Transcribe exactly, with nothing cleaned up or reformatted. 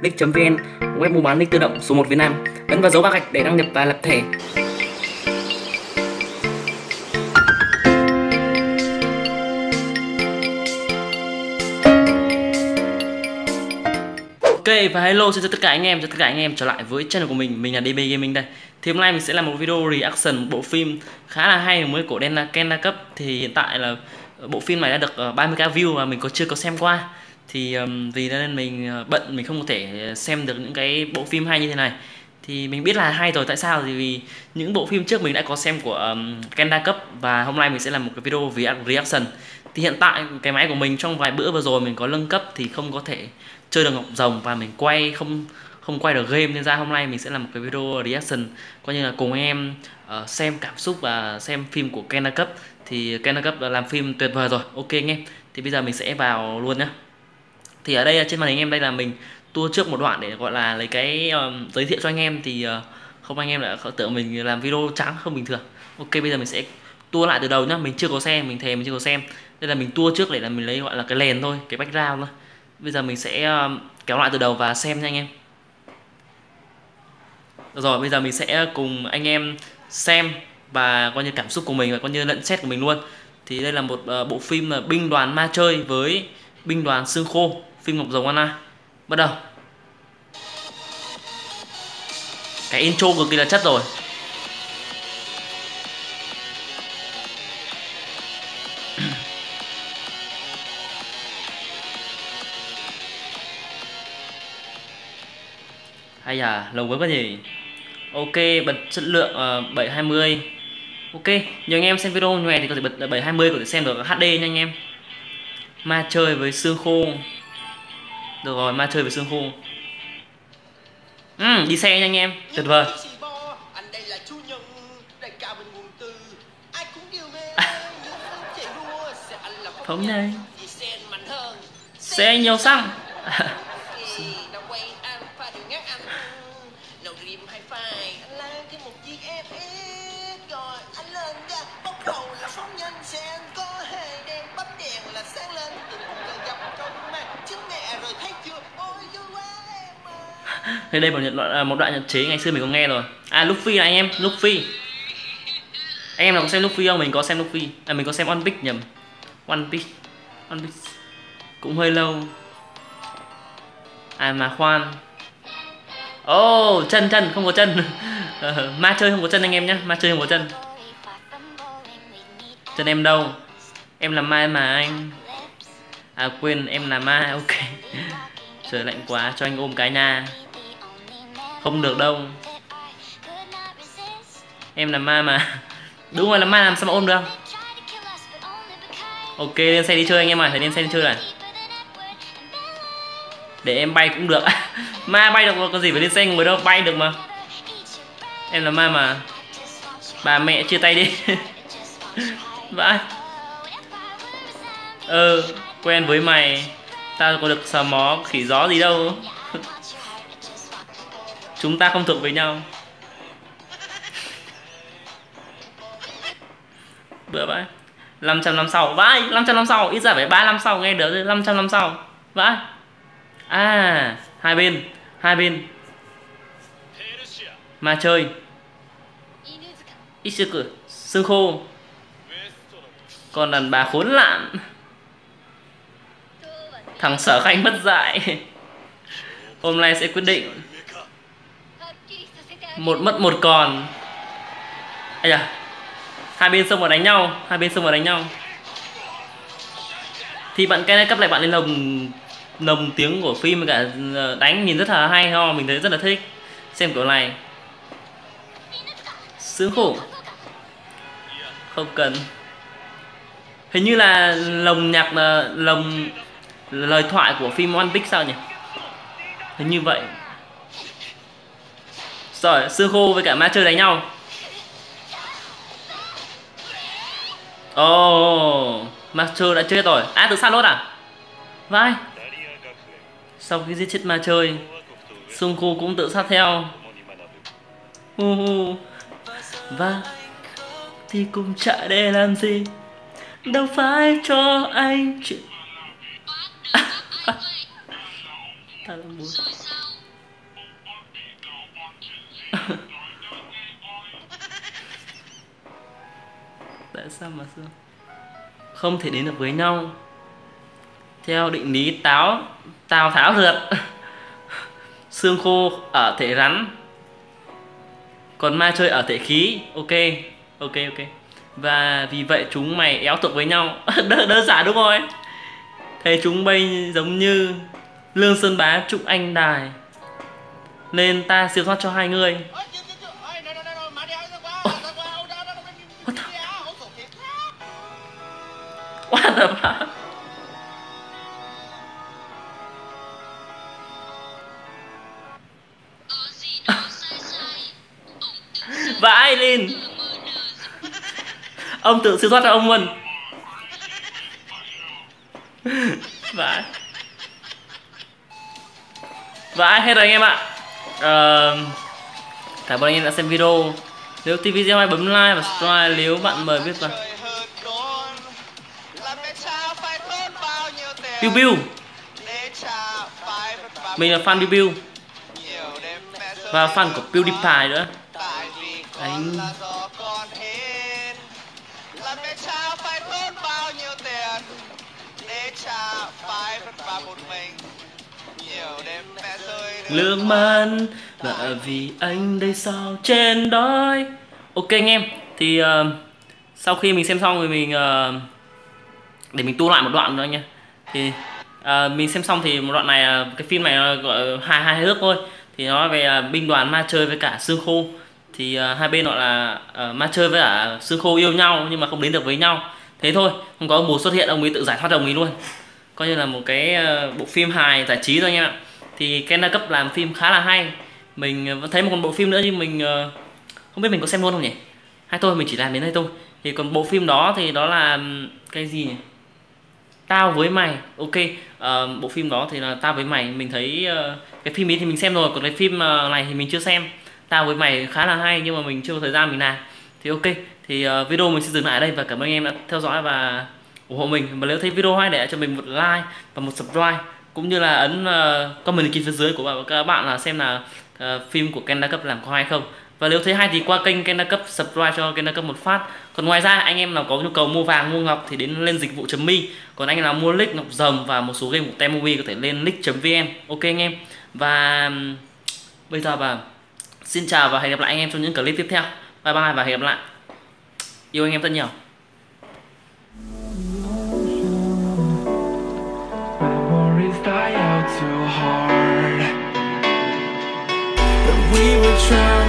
nick chấm vn, web mua bán nick tự động số một Việt Nam. Ấn vào dấu ba gạch để đăng nhập và lập thẻ. Ok và hello xin chào tất cả anh em, chào tất cả anh em trở lại với channel của mình, mình là đê bê Gaming đây. Thì hôm nay mình sẽ làm một video reaction một bộ phim khá là hay mới của Ken Ken Cup. Thì hiện tại là bộ phim này đã được ba mươi k view và mình có chưa có xem qua. Thì um, vì nên mình bận mình không có thể xem được những cái bộ phim hay như thế này. Thì mình biết là hay rồi, tại sao? Thì vì những bộ phim trước mình đã có xem của um, Ken Cup và hôm nay mình sẽ làm một cái video reaction. Thì hiện tại cái máy của mình trong vài bữa vừa rồi mình có nâng cấp thì không có thể chơi được ngọc rồng và mình quay không không quay được game, nên ra hôm nay mình sẽ làm một cái video reaction coi như là cùng em uh, xem cảm xúc và xem phim của Ken Cup. Thì Ken Cup làm phim tuyệt vời rồi. Ok anh em, thì bây giờ mình sẽ vào luôn nhá. Thì ở đây trên màn hình em đây là mình tua trước một đoạn để gọi là lấy cái um, giới thiệu cho anh em. Thì uh, không anh em đã tưởng mình làm video trắng không bình thường. Ok bây giờ mình sẽ tua lại từ đầu nhá, mình chưa có xem, mình thề mình chưa có xem. Đây là mình tua trước để là mình lấy gọi là cái nền thôi, cái background thôi. Bây giờ mình sẽ um, kéo lại từ đầu và xem nha anh em. Được rồi, bây giờ mình sẽ cùng anh em xem và coi như cảm xúc của mình và coi như nhận xét của mình luôn. Thì đây là một uh, bộ phim là binh đoàn ma chơi với binh đoàn xương khô, phim Ngọc Rồng Anna. Bắt đầu. Cái intro cực kỳ là chất rồi. Hay à, lồng với cái gì? Ok, bật chất lượng uh, bảy hai mươi. Ok, nhiều anh em xem video nhòe thì có thể bật bảy hai mươi có thể xem được hát đê nha anh em. Ma chơi với xương khô. Được rồi, ma chơi với xương khô. Ừ, đi xe nha anh em, tuyệt vời. Phóng đây. Xe nhiều xăng. Thì đây một đoạn một đoạn nhật chế ngày xưa mình có nghe rồi. À Luffy là anh em, Luffy. Anh em nào có xem Luffy không? Mình có xem Luffy. À mình có xem One Piece nhầm. One Piece. One Piece. Cũng hơi lâu. À mà khoan. Oh, chân chân không có chân. Ma chơi không có chân anh em nhé, ma chơi không có chân. Chân em đâu? Em là ma mà anh. À quên, em là ma, ok. Trời lạnh quá, cho anh ôm cái nha. Không được đâu. Em là ma mà. Đúng rồi, là ma làm sao mà ôm được. Ok, lên xe đi chơi anh em ơi, phải lên xe đi chơi này. Để em bay cũng được. Ma bay được mà, có gì phải lên xe người đâu, bay được mà. Em là ma mà. Bà mẹ chia tay đi. Vãi. Ừ, quen với mày. Tao có được sờ mó khỉ gió gì đâu. Chúng ta không thuộc với nhau. Bữa vãi. năm trăm năm sau. Vãi, năm trăm năm sau. Ít ra phải ba năm sau nghe được. Năm trăm năm sau. Vãi. À, hai bên. Hai bên. Ma chơi. Ishiku, xương khô. Còn đàn bà khốn nạn. Thằng Sở Khanh mất dạy. Hôm nay sẽ quyết định. Một mất một còn. Ây da. Hai bên xông vào đánh nhau. Hai bên xông vào đánh nhau. Thì bạn Ken Cup lại bạn lên lồng lồng tiếng của phim cả đánh nhìn rất là hay ho, mình thấy rất là thích. Xem kiểu này. Sướng khổ. Không cần. Hình như là lồng nhạc là lồng lời thoại của phim One Piece sao nhỉ? Hình như vậy. Rồi, xương khô với cả ma chơi đánh nhau. Ồ, oh, ma chơi đã chết rồi. À, tự sát lốt à? Vai. Sau khi giết chết ma chơi, xương khô cũng tự sát theo. Uh -huh. Và thì cùng chạy để làm gì? Đâu phải cho anh chuyện. Ta là muốn sao mà xương không thể đến được với nhau. Theo định lý táo Tào Tháo rượt. Xương khô ở thể rắn, còn ma chơi ở thể khí. Ok, ok, ok. Và vì vậy chúng mày éo tục với nhau. Đơn, đơn giản đúng rồi. Thế chúng bây giống như Lương Sơn Bá chúc anh đài, nên ta siêu thoát cho hai người. What the, what the fuck? Và Aileen, ông tự siêu thoát cho ông luôn. Và Và ai hết rồi anh em ạ. uh, Cảm ơn anh em đã xem video. Nếu thích video hãy bấm like và subscribe nếu bạn mời biết vào. Biu Biu, mình là fan Biu Biu và fan của PewDiePie nữa. Anh lương man là vì anh đây sao trên đói. Ok anh em, thì uh, sau khi mình xem xong thì mình uh, để mình tu lại một đoạn nữa nha. Thì uh, mình xem xong thì một đoạn này, uh, cái phim này uh, gọi hai hai nước thôi. Thì nó về uh, binh đoàn ma chơi với cả xương khô. Thì uh, hai bên gọi là uh, ma chơi với cả xương khô yêu nhau nhưng mà không đến được với nhau. Thế thôi, không có mùa xuất hiện, ông ấy tự giải thoát ông ấy luôn. Coi như là một cái uh, bộ phim hài giải trí thôi anh em ạ. Thì Ken đa cấp làm phim khá là hay. Mình vẫn thấy một con bộ phim nữa nhưng mình uh, không biết mình có xem luôn không nhỉ? Hay thôi mình chỉ làm đến đây thôi. Thì còn bộ phim đó thì đó là cái gì nhỉ? Tao với mày. Ok, uh, bộ phim đó thì là Tao với mày. Mình thấy uh, cái phim ấy thì mình xem rồi. Còn cái phim uh, này thì mình chưa xem. Tao với mày khá là hay nhưng mà mình chưa có thời gian mình làm. Thì ok, thì uh, video mình sẽ dừng lại ở đây. Và cảm ơn anh em đã theo dõi và ủng hộ mình. Và nếu thấy video hay để cho mình một like và một subscribe, cũng như là ấn uh, comment phía dưới của các bạn là xem là uh, phim của Ken đa cấp làm có hay không. Và nếu thấy hay thì qua kênh Ken đa cấp subscribe cho Ken đa cấp một phát. Còn ngoài ra anh em nào có nhu cầu mua vàng mua ngọc thì đến lên dịch vụ chấm my. Còn anh em nào mua nick ngọc rồng và một số game của Temovie có thể lên nick chấm vn. Ok anh em. Và um, bây giờ và xin chào và hẹn gặp lại anh em trong những clip tiếp theo. Bye bye và hẹn gặp lại. Yêu anh em rất nhiều. Die out too hard, but we were trying